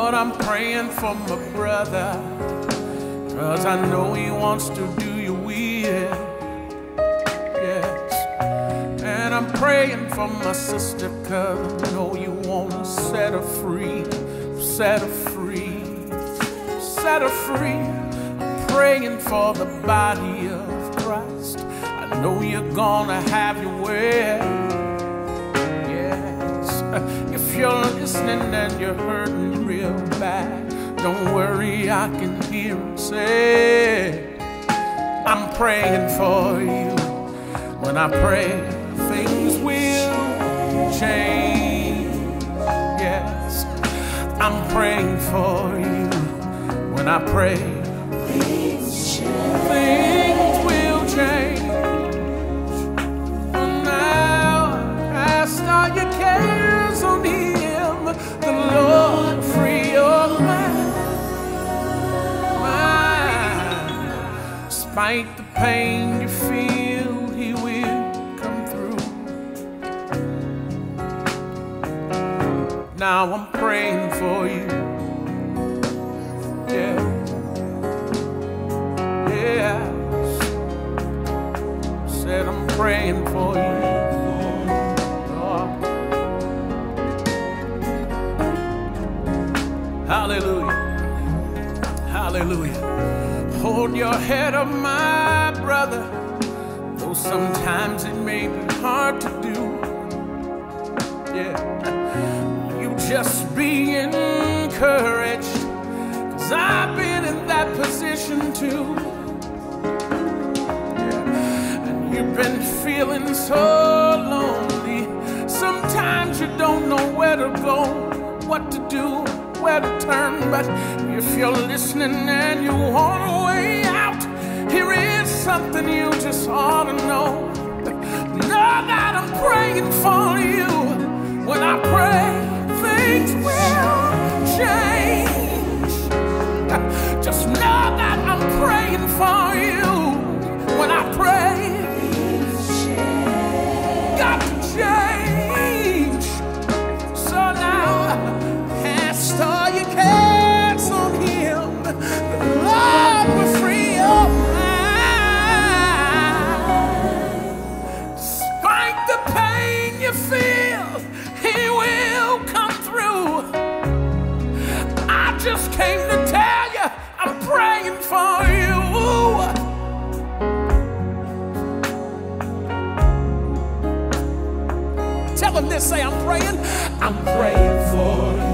Lord, I'm praying for my brother, 'cause I know he wants to do your will. Yes. And I'm praying for my sister, 'cause I know you want to set her free, set her free, set her free. I'm praying for the body of Christ. I know you're gonna have your way. Yes. If you're listening and you're hurting real bad, don't worry, I can hear him say, I'm praying for you. When I pray, things will change. Yes, I'm praying for you. When I pray, things will change. For now, cast all your cares on him. The Lord free your mind. Despite the pain you feel, he will come through. Now I'm praying for you. Yeah. Yeah. Said I'm praying for you. Oh. Hallelujah. Hallelujah. Hold your head up, my brother, though sometimes it may be hard to do. Yeah. You just be encouraged, 'cause I've been in that position too. Yeah. And you've been feeling so lonely. Sometimes you don't know where to go, what to do, where to turn. But if you're listening and you want a way out, here is something you just ought to know. Know that I'm praying for you. When I pray, things will change. Just know that I'm praying for you. When I pray, got to change. So now, cast all your cares on him. The Lord will free your mind. Despite the pain you feel, he will come through. I just came to tell you, I'm praying for you. Tell him this, say, I'm praying for you.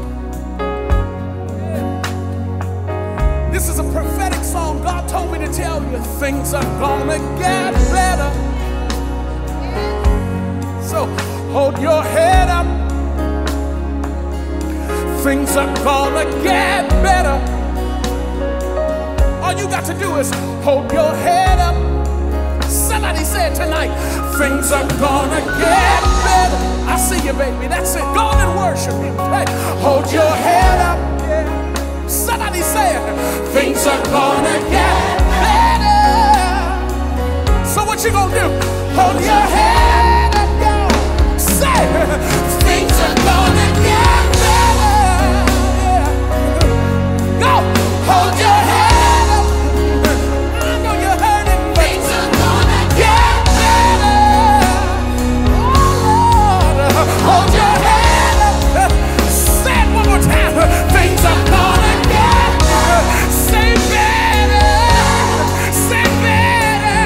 This is a prophetic song. God told me to tell you, things are gonna get better. So hold your head up. Things are gonna get better. All you got to do is hold your head up. Somebody said tonight, things are gonna get better. I see you, baby. That's it. Go on and worship him. Hey, hold your head up. Yeah. Somebody say it. Things are gonna get better. So what you gonna do? Hold your head up, y'all. Say it. Things are gonna get better. Yeah. Go. Hold your head up. I know you're hurting, but things are gonna get better. Oh, Lord. Hold your head up. Say it one more time. Things are gonna get better. Say better. Say better.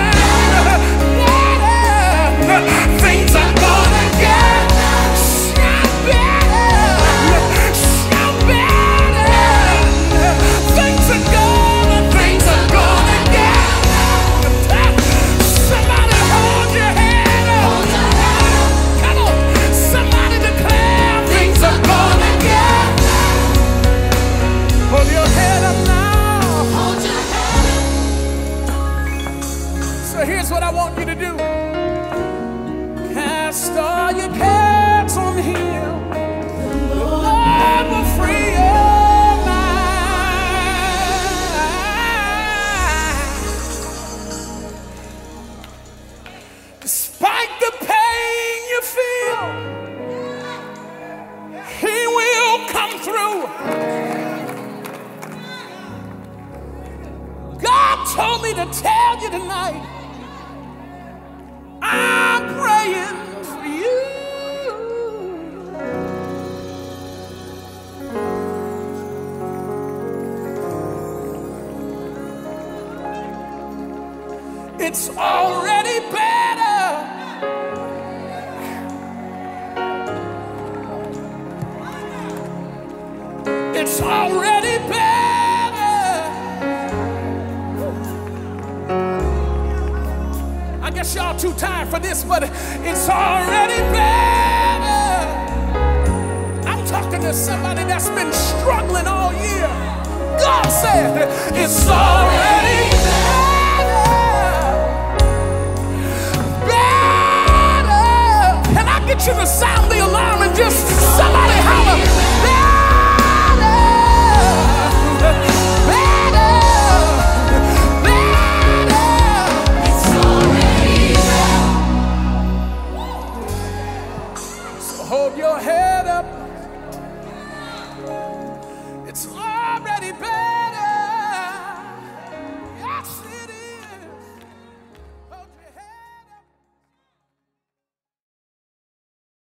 Better. Things are gonna get better. Shout better. Things are gonna get better. Somebody hold your head up. Come on. Somebody declare things are gonna get better. Hold your head up now. Hold your head up. So here's what I want you to do. Cast all your cares on him. The Lord will free your mind. Despite the pain you feel, he will come through. me to tell you tonight, I'm praying for you. It's already better. It's already better. I guess y'all too tired for this, but it's already better. I'm talking to somebody that's been struggling all year. God said it's already better. Can I get you to sound the alarm and just somebody holler, better, better, better. It's already better. So hold your head up. It's already